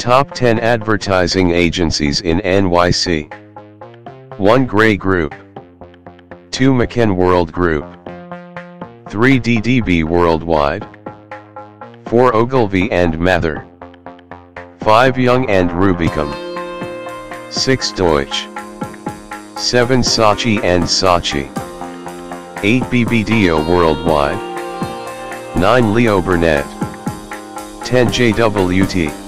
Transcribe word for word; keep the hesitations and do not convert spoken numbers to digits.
Top ten Advertising Agencies in N Y C. one Gray Group. two McCann Worldgroup. three D D B Worldwide. four Ogilvy and Mather. five Young and Rubicam. six Deutsch. seven Saatchi Saatchi. eight B B D O Worldwide. nine Leo Burnett. ten J W T.